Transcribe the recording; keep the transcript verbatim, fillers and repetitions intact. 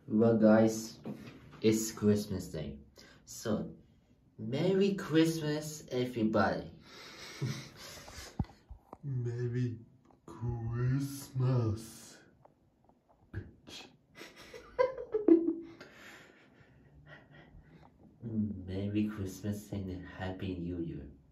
Well, guys, it's Christmas Day. So, Merry Christmas, everybody. Merry Christmas, bitch. Merry Christmas and a Happy New Year.